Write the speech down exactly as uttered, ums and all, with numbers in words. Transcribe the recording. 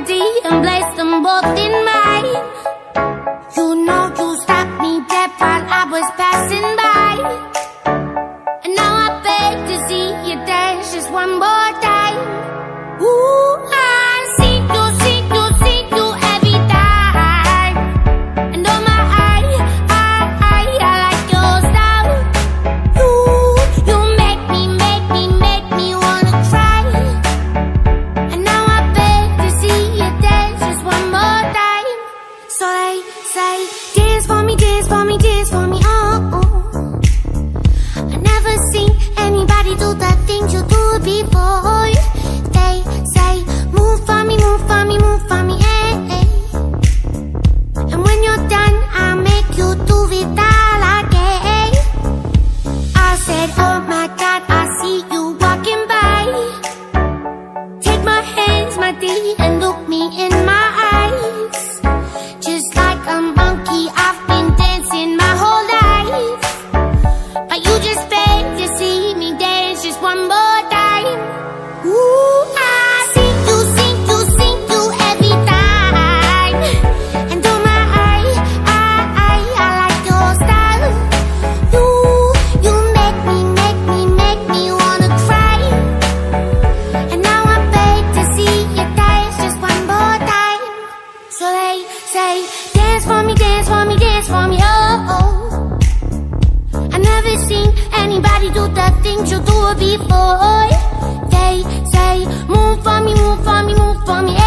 body and place them both in mine. You know you stopped me dead while I was passing by, and now I beg to see you dance just one more time. Ooh, I see you, see you, see you every time. And oh my, I, I, I, I like your style. You, you make me, make me, make me wanna cry. And now I beg to see you dance just one more time. So they say, dance for me, dance for me, dance for me, oh, oh. I never seen anybody do the things you do before. They say, move for me, move for me, move for me, eh, eh. And when you're done, I'll make you do it all again. I said, oh my God, I see you walking by. Take my hands, my dear, and look me in my eyes. Just like a monkey, I've been dancing my whole life, but you just beg to see me dance just one more time. Ooh, I see you, see you, see you every time. And oh my, I, I, I, I like your style. You, you make me, make me, make me wanna cry. And now I beg to see you dance just one more time. So they say, dance for me, dance for me, dance for me, oh, oh. I never seen anybody do the things you do before. They say, move for me, move for me, move for me,